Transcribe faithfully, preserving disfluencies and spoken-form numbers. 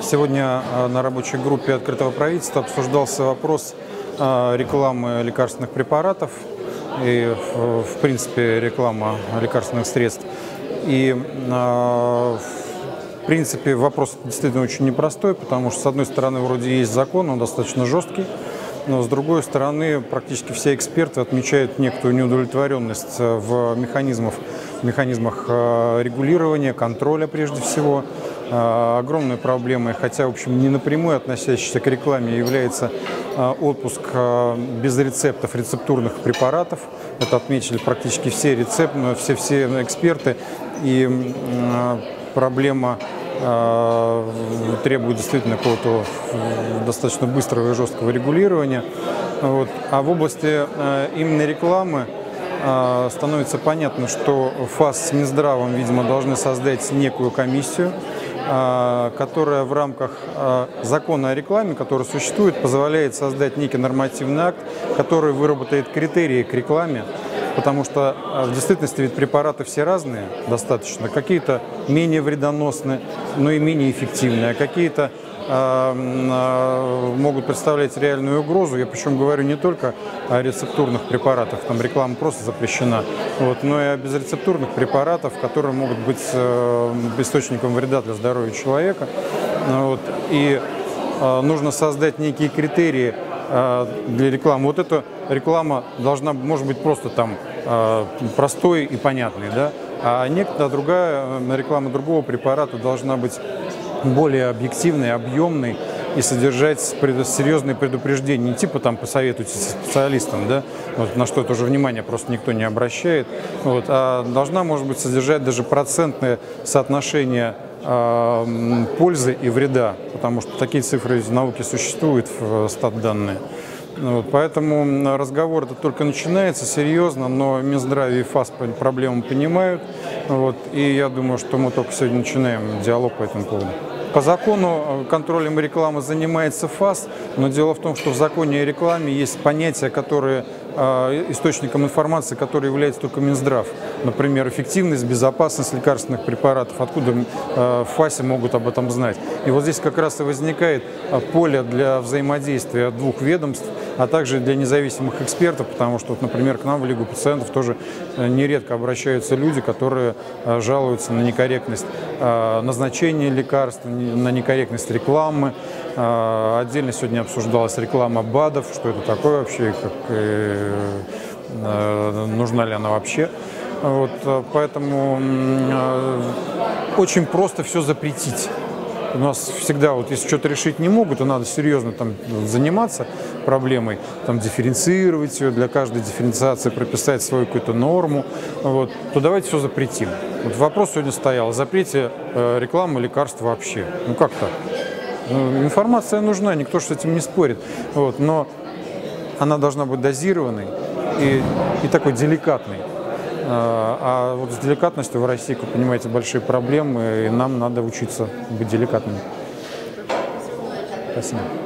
Сегодня на рабочей группе открытого правительства обсуждался вопрос рекламы лекарственных препаратов и, в принципе, реклама лекарственных средств. И, в принципе, вопрос действительно очень непростой, потому что, с одной стороны, вроде есть закон, он достаточно жесткий, но, с другой стороны, практически все эксперты отмечают некоторую неудовлетворенность в механизмах, в механизмах регулирования, контроля прежде всего. Огромной проблемой, хотя, в общем, не напрямую относящейся к рекламе, является отпуск без рецептов рецептурных препаратов. Это отметили практически все рецепты, все, все эксперты. И проблема требует действительно какого-то достаточно быстрого и жесткого регулирования. Вот. А в области именно рекламы становится понятно, что ФАС с Минздравом, видимо, должны создать некую комиссию, которая в рамках закона о рекламе, который существует, позволяет создать некий нормативный акт, который выработает критерии к рекламе, потому что в действительности ведь препараты все разные достаточно, какие-то менее вредоносные, но и менее эффективные, а какие-то могут представлять реальную угрозу. Я причем говорю не только о рецептурных препаратах, там реклама просто запрещена, вот, но и о безрецептурных препаратах, которые могут быть источником вреда для здоровья человека. Вот, и нужно создать некие критерии для рекламы. Вот эта реклама должна, может быть, просто там простой и понятной, да? А некоторая другая реклама другого препарата должна быть более объективной, объемной и содержать серьезные предупреждения. Не типа там посоветуйтесь со специалистом, да, вот, на что тоже внимание просто никто не обращает, вот, а должна, может быть, содержать даже процентное соотношение э, пользы и вреда, потому что такие цифры в науке существуют, в стат-данные. Вот, поэтому разговор это только начинается серьезно, но Минздрав и ФАС проблему понимают. Вот, и я думаю, что мы только сегодня начинаем диалог по этому поводу. По закону контролем рекламы занимается ФАС, но дело в том, что в законе о рекламе есть понятия, которые источником информации, который является только Минздрав. Например, эффективность, безопасность лекарственных препаратов. Откуда в ФАСе могут об этом знать? И вот здесь как раз и возникает поле для взаимодействия двух ведомств, а также для независимых экспертов, потому что, вот, например, к нам в Лигу пациентов тоже нередко обращаются люди, которые жалуются на некорректность назначения лекарств, на некорректность рекламы. Отдельно сегодня обсуждалась реклама БАДов, что это такое вообще, как, э, э, нужна ли она вообще. Вот, поэтому э, очень просто все запретить. У нас всегда, вот, если что-то решить не могут, то надо серьезно там заниматься проблемой, там, дифференцировать ее, для каждой дифференциации прописать свою какую-то норму, вот, то давайте все запретим. Вот вопрос сегодня стоял о запрете э, рекламы лекарств вообще. Ну как так? Ну, информация нужна, никто же с этим не спорит, вот, но она должна быть дозированной и, и такой деликатной. А вот с деликатностью в России, как вы понимаете, большие проблемы, и нам надо учиться быть деликатными. Спасибо.